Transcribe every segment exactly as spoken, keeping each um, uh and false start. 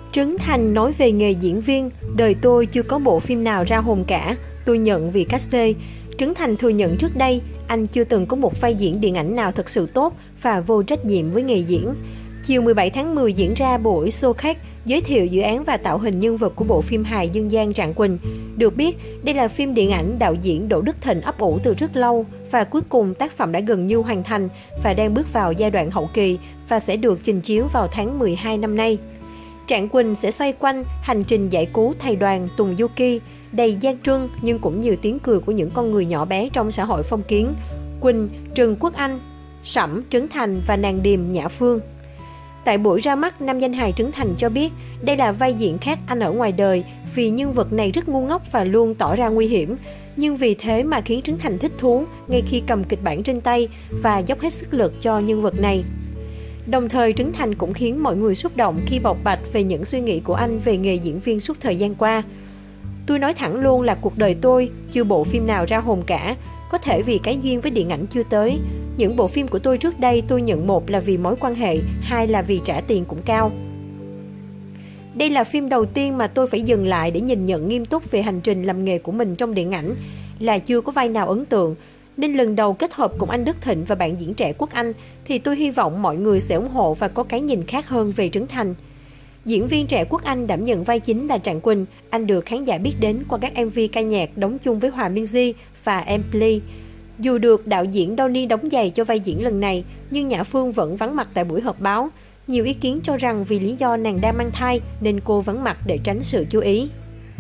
Trấn Thành nói về nghề diễn viên, đời tôi chưa có bộ phim nào ra hồn cả, tôi nhận vì cát xê. Trấn Thành thừa nhận trước đây, anh chưa từng có một vai diễn điện ảnh nào thật sự tốt và vô trách nhiệm với nghề diễn. Chiều mười bảy tháng mười diễn ra buổi showcase giới thiệu dự án và tạo hình nhân vật của bộ phim hài dân gian Trạng Quỳnh. Được biết, đây là phim điện ảnh đạo diễn Đỗ Đức Thịnh ấp ủ từ rất lâu và cuối cùng tác phẩm đã gần như hoàn thành và đang bước vào giai đoạn hậu kỳ và sẽ được trình chiếu vào tháng mười hai năm nay. Trạng Quỳnh sẽ xoay quanh hành trình giải cứu thầy đoàn Tùng Yuki, đầy gian truân nhưng cũng nhiều tiếng cười của những con người nhỏ bé trong xã hội phong kiến: Quỳnh, Trần Quốc Anh, Sẩm, Trấn Thành và nàng điềm Nhã Phương. Tại buổi ra mắt, nam danh hài Trấn Thành cho biết đây là vai diễn khác anh ở ngoài đời vì nhân vật này rất ngu ngốc và luôn tỏ ra nguy hiểm. Nhưng vì thế mà khiến Trấn Thành thích thú ngay khi cầm kịch bản trên tay và dốc hết sức lực cho nhân vật này. Đồng thời, Trấn Thành cũng khiến mọi người xúc động khi bộc bạch về những suy nghĩ của anh về nghề diễn viên suốt thời gian qua. Tôi nói thẳng luôn là cuộc đời tôi chưa bộ phim nào ra hồn cả, có thể vì cái duyên với điện ảnh chưa tới. Những bộ phim của tôi trước đây tôi nhận, một là vì mối quan hệ, hai là vì trả tiền cũng cao. Đây là phim đầu tiên mà tôi phải dừng lại để nhìn nhận nghiêm túc về hành trình làm nghề của mình trong điện ảnh, là chưa có vai nào ấn tượng. Nên lần đầu kết hợp cùng anh Đức Thịnh và bạn diễn trẻ Quốc Anh thì tôi hy vọng mọi người sẽ ủng hộ và có cái nhìn khác hơn về Trấn Thành. Diễn viên trẻ Quốc Anh đảm nhận vai chính là Trạng Quỳnh. Anh được khán giả biết đến qua các em vê ca nhạc đóng chung với Hòa Minzy và Emily. Dù được đạo diễn Donnie đóng giày cho vai diễn lần này, nhưng Nhã Phương vẫn vắng mặt tại buổi họp báo. Nhiều ý kiến cho rằng vì lý do nàng đang mang thai nên cô vắng mặt để tránh sự chú ý.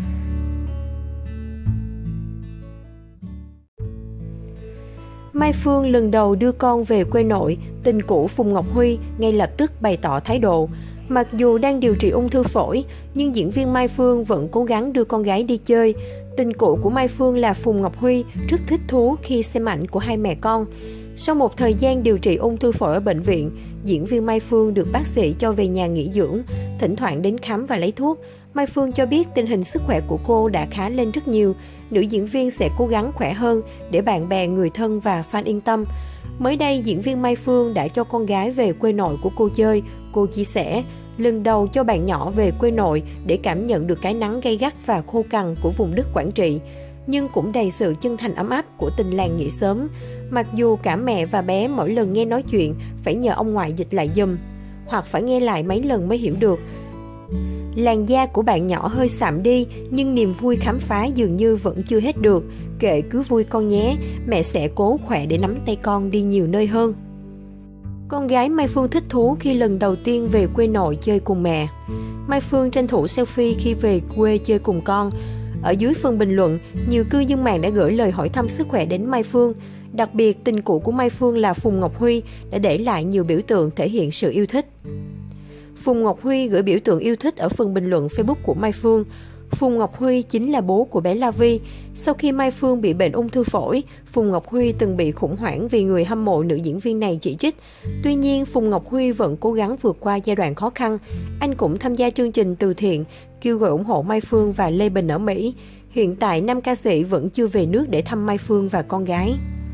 Mai Phương lần đầu đưa con về quê nội, tình cũ Phùng Ngọc Huy ngay lập tức bày tỏ thái độ. Mặc dù đang điều trị ung thư phổi, nhưng diễn viên Mai Phương vẫn cố gắng đưa con gái đi chơi. Tình cũ của Mai Phương là Phùng Ngọc Huy rất thích thú khi xem ảnh của hai mẹ con. Sau một thời gian điều trị ung thư phổi ở bệnh viện, diễn viên Mai Phương được bác sĩ cho về nhà nghỉ dưỡng, thỉnh thoảng đến khám và lấy thuốc. Mai Phương cho biết tình hình sức khỏe của cô đã khá lên rất nhiều. Nữ diễn viên sẽ cố gắng khỏe hơn để bạn bè, người thân và fan yên tâm. Mới đây, diễn viên Mai Phương đã cho con gái về quê nội của cô chơi. Cô chia sẻ, lần đầu cho bạn nhỏ về quê nội để cảm nhận được cái nắng gay gắt và khô cằn của vùng đất Quảng Trị, nhưng cũng đầy sự chân thành ấm áp của tình làng nghĩa xóm. Mặc dù cả mẹ và bé mỗi lần nghe nói chuyện phải nhờ ông ngoại dịch lại giùm, hoặc phải nghe lại mấy lần mới hiểu được. Làn da của bạn nhỏ hơi sạm đi, nhưng niềm vui khám phá dường như vẫn chưa hết được. Kệ, cứ vui con nhé, mẹ sẽ cố khỏe để nắm tay con đi nhiều nơi hơn. Con gái Mai Phương thích thú khi lần đầu tiên về quê nội chơi cùng mẹ. Mai Phương tranh thủ selfie khi về quê chơi cùng con. Ở dưới phần bình luận, nhiều cư dân mạng đã gửi lời hỏi thăm sức khỏe đến Mai Phương. Đặc biệt, tình cũ của Mai Phương là Phùng Ngọc Huy đã để lại nhiều biểu tượng thể hiện sự yêu thích. Phùng Ngọc Huy gửi biểu tượng yêu thích ở phần bình luận Facebook của Mai Phương. Phùng Ngọc Huy chính là bố của bé La Vi. Sau khi Mai Phương bị bệnh ung thư phổi, Phùng Ngọc Huy từng bị khủng hoảng vì người hâm mộ nữ diễn viên này chỉ trích. Tuy nhiên, Phùng Ngọc Huy vẫn cố gắng vượt qua giai đoạn khó khăn. Anh cũng tham gia chương trình từ thiện, kêu gọi ủng hộ Mai Phương và Lê Bình ở Mỹ. Hiện tại, nam ca sĩ vẫn chưa về nước để thăm Mai Phương và con gái.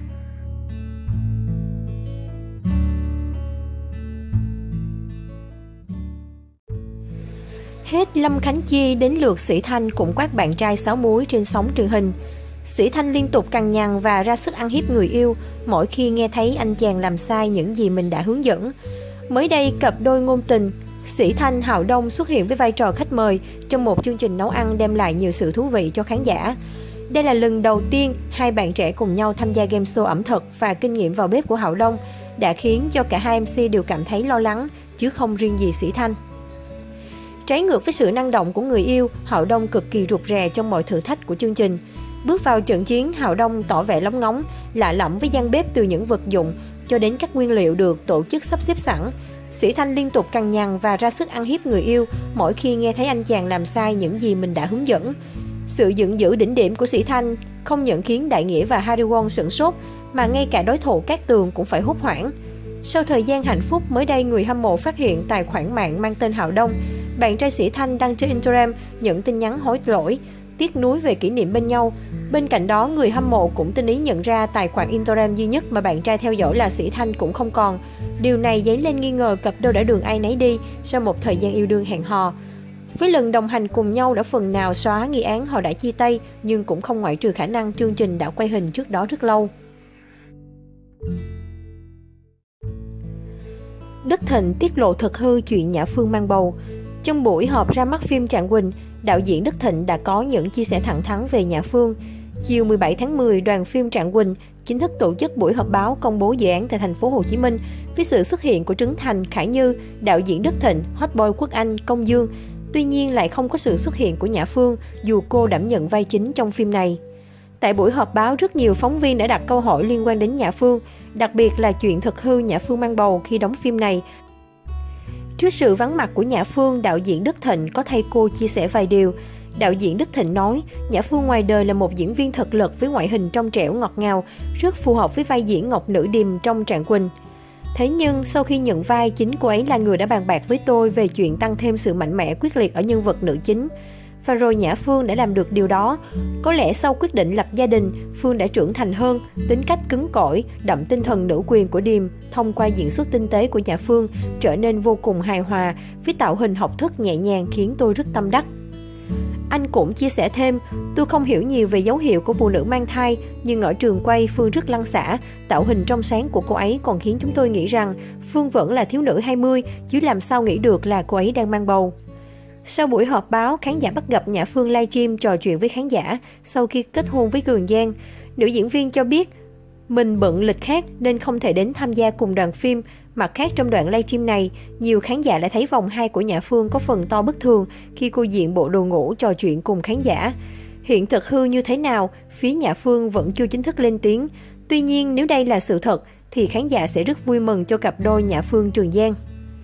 Hết Lâm Khánh Chi đến lượt Sĩ Thanh cũng quát bạn trai sáu múi trên sóng truyền hình. Sĩ Thanh liên tục cằn nhằn và ra sức ăn hiếp người yêu mỗi khi nghe thấy anh chàng làm sai những gì mình đã hướng dẫn. Mới đây, cặp đôi ngôn tình Sĩ Thanh, Hào Đông xuất hiện với vai trò khách mời trong một chương trình nấu ăn đem lại nhiều sự thú vị cho khán giả. Đây là lần đầu tiên hai bạn trẻ cùng nhau tham gia game show ẩm thực, và kinh nghiệm vào bếp của Hào Đông đã khiến cho cả hai em xê đều cảm thấy lo lắng, chứ không riêng gì Sĩ Thanh. Trái ngược với sự năng động của người yêu, Hào Đông cực kỳ rụt rè trong mọi thử thách của chương trình. Bước vào trận chiến, Hào Đông tỏ vẻ lóng ngóng, lạ lẫm với gian bếp từ những vật dụng cho đến các nguyên liệu được tổ chức sắp xếp sẵn. Sĩ Thanh liên tục cằn nhằn và ra sức ăn hiếp người yêu mỗi khi nghe thấy anh chàng làm sai những gì mình đã hướng dẫn. Sự giận dữ đỉnh điểm của Sĩ Thanh không những khiến Đại Nghĩa và Harry Won sửng sốt, mà ngay cả đối thủ Cát Tường cũng phải hốt hoảng. Sau thời gian hạnh phúc, mới đây người hâm mộ phát hiện tài khoản mạng mang tên Hào Đông. Bạn trai Sĩ Thanh đăng trên Instagram nhận tin nhắn hối lỗi, tiếc nuối về kỷ niệm bên nhau. Bên cạnh đó, người hâm mộ cũng tinh ý nhận ra tài khoản Instagram duy nhất mà bạn trai theo dõi là Sĩ Thanh cũng không còn. Điều này dấy lên nghi ngờ cặp đôi đã đường ai nấy đi sau một thời gian yêu đương hẹn hò. Với lần đồng hành cùng nhau đã phần nào xóa nghi án họ đã chia tay, nhưng cũng không ngoại trừ khả năng chương trình đã quay hình trước đó rất lâu. Đức Thịnh tiết lộ thật hư chuyện Nhã Phương mang bầu. Trong buổi họp ra mắt phim Trạng Quỳnh, đạo diễn Đức Thịnh đã có những chia sẻ thẳng thắn về Nhã Phương. Chiều mười bảy tháng mười, đoàn phim Trạng Quỳnh chính thức tổ chức buổi họp báo công bố dự án tại thành phố Hồ Chí Minh với sự xuất hiện của Trấn Thành, Khải Như, đạo diễn Đức Thịnh, hot boy Quốc Anh, Công Dương. Tuy nhiên lại không có sự xuất hiện của Nhã Phương, dù cô đảm nhận vai chính trong phim này. Tại buổi họp báo, rất nhiều phóng viên đã đặt câu hỏi liên quan đến Nhã Phương, đặc biệt là chuyện thật hư Nhã Phương mang bầu khi đóng phim này. Trước sự vắng mặt của Nhã Phương, đạo diễn Đức Thịnh có thay cô chia sẻ vài điều. Đạo diễn Đức Thịnh nói, Nhã Phương ngoài đời là một diễn viên thật lực với ngoại hình trong trẻo ngọt ngào, rất phù hợp với vai diễn ngọc nữ điềm trong Trạng Quỳnh. Thế nhưng, sau khi nhận vai, chính cô ấy là người đã bàn bạc với tôi về chuyện tăng thêm sự mạnh mẽ quyết liệt ở nhân vật nữ chính. Và rồi Nhã Phương đã làm được điều đó. Có lẽ sau quyết định lập gia đình, Phương đã trưởng thành hơn, tính cách cứng cỏi, đậm tinh thần nữ quyền của Điềm, thông qua diễn xuất tinh tế của Nhã Phương, trở nên vô cùng hài hòa, với tạo hình học thức nhẹ nhàng khiến tôi rất tâm đắc. Anh cũng chia sẻ thêm, tôi không hiểu nhiều về dấu hiệu của phụ nữ mang thai, nhưng ở trường quay Phương rất lăn xả, tạo hình trong sáng của cô ấy còn khiến chúng tôi nghĩ rằng Phương vẫn là thiếu nữ hai mươi, chứ làm sao nghĩ được là cô ấy đang mang bầu. Sau buổi họp báo, khán giả bắt gặp Nhã Phương livestream trò chuyện với khán giả sau khi kết hôn với Cường Giang. Nữ diễn viên cho biết, mình bận lịch khác nên không thể đến tham gia cùng đoàn phim. Mặt khác, trong đoạn livestream này, nhiều khán giả lại thấy vòng hai của Nhã Phương có phần to bất thường khi cô diện bộ đồ ngủ trò chuyện cùng khán giả. Hiện thực hư như thế nào, phía Nhã Phương vẫn chưa chính thức lên tiếng. Tuy nhiên, nếu đây là sự thật, thì khán giả sẽ rất vui mừng cho cặp đôi Nhã Phương Trường Giang.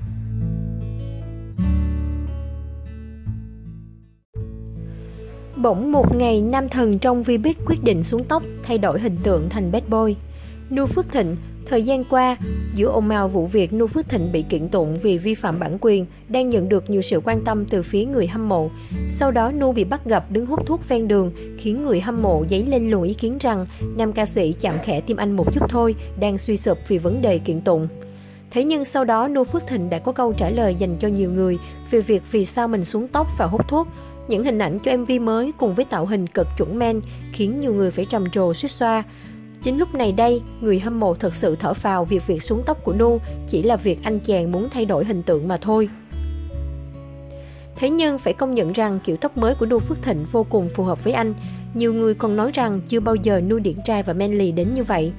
Bỗng một ngày, nam thần trong Vbiz quyết định xuống tóc, thay đổi hình tượng thành bad boy. Nu Phước Thịnh. Thời gian qua, giữa ồn ào vụ việc Nu Phước Thịnh bị kiện tụng vì vi phạm bản quyền đang nhận được nhiều sự quan tâm từ phía người hâm mộ. Sau đó, Nu bị bắt gặp đứng hút thuốc ven đường, khiến người hâm mộ dấy lên luồng ý kiến rằng nam ca sĩ chạm khẽ tim anh một chút thôi, đang suy sụp vì vấn đề kiện tụng. Thế nhưng sau đó, Nu Phước Thịnh đã có câu trả lời dành cho nhiều người về việc vì sao mình xuống tóc và hút thuốc. Những hình ảnh cho em vê mới cùng với tạo hình cực chuẩn men khiến nhiều người phải trầm trồ suýt xoa. Chính lúc này đây, người hâm mộ thật sự thở phào việc việc xuống tóc của Nu chỉ là việc anh chàng muốn thay đổi hình tượng mà thôi. Thế nhưng phải công nhận rằng kiểu tóc mới của Nu Phước Thịnh vô cùng phù hợp với anh. Nhiều người còn nói rằng chưa bao giờ Nu điển trai và manly đến như vậy.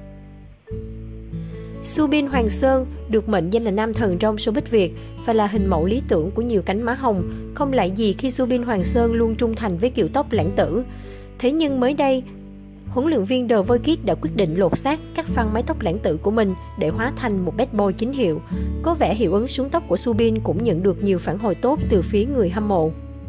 Subin Hoàng Sơn được mệnh danh là nam thần trong showbiz Việt và là hình mẫu lý tưởng của nhiều cánh má hồng. Không lạ gì khi Subin Hoàng Sơn luôn trung thành với kiểu tóc lãng tử. Thế nhưng mới đây, huấn luyện viên The Voice đã quyết định lột xác, cắt phăng mái tóc lãng tử của mình để hóa thành một bad boy chính hiệu. Có vẻ hiệu ứng xuống tóc của Subin cũng nhận được nhiều phản hồi tốt từ phía người hâm mộ.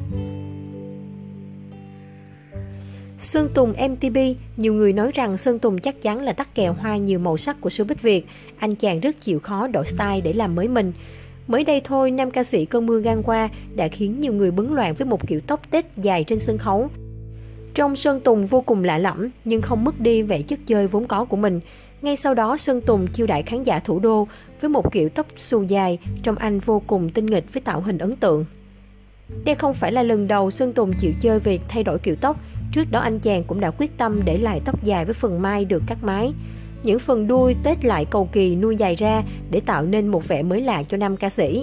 Sơn Tùng em tê pê. Nhiều người nói rằng Sơn Tùng chắc chắn là tắc kè hoa nhiều màu sắc của showbiz Việt. Anh chàng rất chịu khó đổi style để làm mới mình. Mới đây thôi, nam ca sĩ cơn mưa ngang qua đã khiến nhiều người bấn loạn với một kiểu tóc tết dài trên sân khấu. Trông Sơn Tùng vô cùng lạ lẫm nhưng không mất đi vẻ chất chơi vốn có của mình. Ngay sau đó, Sơn Tùng chiêu đãi khán giả thủ đô với một kiểu tóc xù dài, trông anh vô cùng tinh nghịch với tạo hình ấn tượng. Đây không phải là lần đầu Sơn Tùng chịu chơi về thay đổi kiểu tóc. Trước đó anh chàng cũng đã quyết tâm để lại tóc dài với phần mai được cắt mái. Những phần đuôi tết lại cầu kỳ nuôi dài ra để tạo nên một vẻ mới lạ cho nam ca sĩ.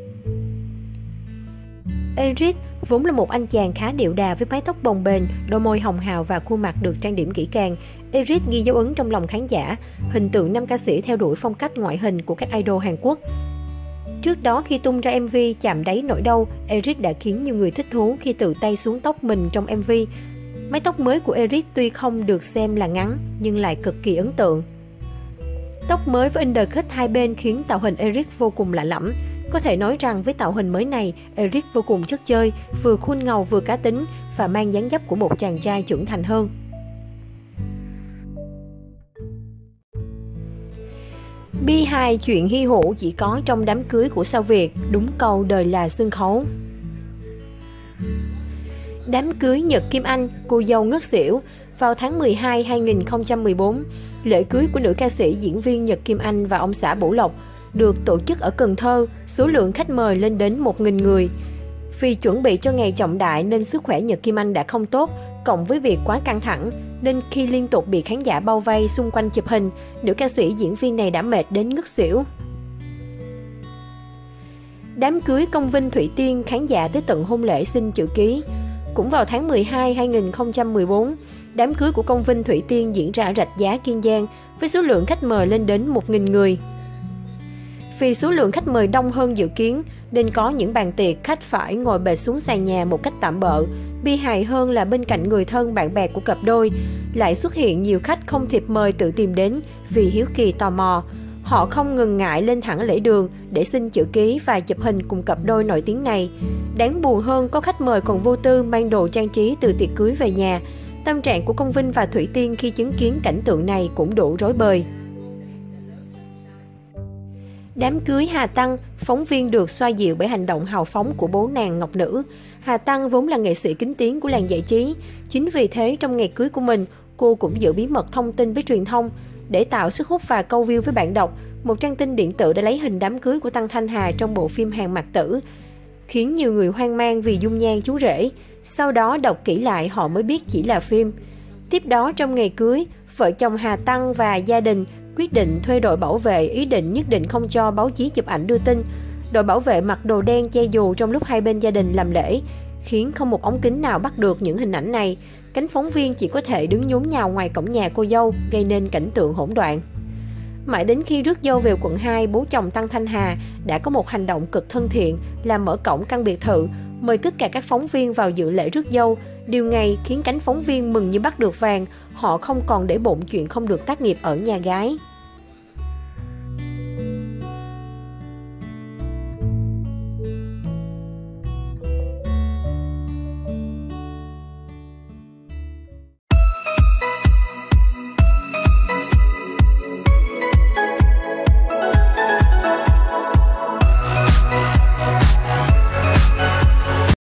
Eric vốn là một anh chàng khá điệu đà với mái tóc bồng bềnh, đôi môi hồng hào và khuôn mặt được trang điểm kỹ càng. Eric ghi dấu ấn trong lòng khán giả, hình tượng nam ca sĩ theo đuổi phong cách ngoại hình của các idol Hàn Quốc. Trước đó khi tung ra em vê Chạm Đáy Nỗi Đau, Eric đã khiến nhiều người thích thú khi tự tay xuống tóc mình trong em vê. Mái tóc mới của Eric tuy không được xem là ngắn nhưng lại cực kỳ ấn tượng. Tóc mới với undercut hai bên khiến tạo hình Eric vô cùng lạ lẫm. Có thể nói rằng với tạo hình mới này, Eric vô cùng chất chơi, vừa khuôn ngầu vừa cá tính và mang dáng dấp của một chàng trai trưởng thành hơn. Bi hài chuyện hy hữu chỉ có trong đám cưới của sao Việt, đúng câu đời là sân khấu. Đám cưới Nhật Kim Anh, cô dâu ngất xỉu. Vào tháng mười hai năm hai nghìn không trăm mười bốn, lễ cưới của nữ ca sĩ diễn viên Nhật Kim Anh và ông xã Bửu Lộc được tổ chức ở Cần Thơ, số lượng khách mời lên đến một nghìn người. Vì chuẩn bị cho ngày trọng đại nên sức khỏe Nhật Kim Anh đã không tốt, cộng với việc quá căng thẳng, nên khi liên tục bị khán giả bao vây xung quanh chụp hình, nữ ca sĩ diễn viên này đã mệt đến ngất xỉu. Đám cưới Công Vinh Thủy Tiên, khán giả tới tận hôn lễ xin chữ ký. Cũng vào tháng mười hai năm hai nghìn không trăm mười bốn, đám cưới của Công Vinh Thủy Tiên diễn ra ở Rạch Giá, Kiên Giang, với số lượng khách mời lên đến một nghìn người. Vì số lượng khách mời đông hơn dự kiến, nên có những bàn tiệc khách phải ngồi bệt xuống sàn nhà một cách tạm bợ. Bi hài hơn là bên cạnh người thân bạn bè của cặp đôi, lại xuất hiện nhiều khách không thiệp mời tự tìm đến vì hiếu kỳ tò mò. Họ không ngần ngại lên thẳng lễ đường để xin chữ ký và chụp hình cùng cặp đôi nổi tiếng này. Đáng buồn hơn, có khách mời còn vô tư mang đồ trang trí từ tiệc cưới về nhà. Tâm trạng của Công Vinh và Thủy Tiên khi chứng kiến cảnh tượng này cũng đủ rối bời. Đám cưới Hà Tăng, phóng viên được xoa dịu bởi hành động hào phóng của bố nàng Ngọc Nữ. Hà Tăng vốn là nghệ sĩ kính tiếng của làng giải trí. Chính vì thế, trong ngày cưới của mình, cô cũng giữ bí mật thông tin với truyền thông. Để tạo sức hút và câu view với bạn đọc, một trang tin điện tử đã lấy hình đám cưới của Tăng Thanh Hà trong bộ phim Hàng Mạc Tử, khiến nhiều người hoang mang vì dung nhan chú rể. Sau đó đọc kỹ lại họ mới biết chỉ là phim. Tiếp đó trong ngày cưới, vợ chồng Hà Tăng và gia đình quyết định thuê đội bảo vệ, ý định nhất định không cho báo chí chụp ảnh đưa tin. Đội bảo vệ mặc đồ đen che dù trong lúc hai bên gia đình làm lễ, khiến không một ống kính nào bắt được những hình ảnh này. Cánh phóng viên chỉ có thể đứng nhốn nhào ngoài cổng nhà cô dâu, gây nên cảnh tượng hỗn loạn. Mãi đến khi rước dâu về quận hai, bố chồng Tăng Thanh Hà đã có một hành động cực thân thiện là mở cổng căn biệt thự, mời tất cả các phóng viên vào dự lễ rước dâu. Điều này khiến cánh phóng viên mừng như bắt được vàng, họ không còn để bụng chuyện không được tác nghiệp ở nhà gái.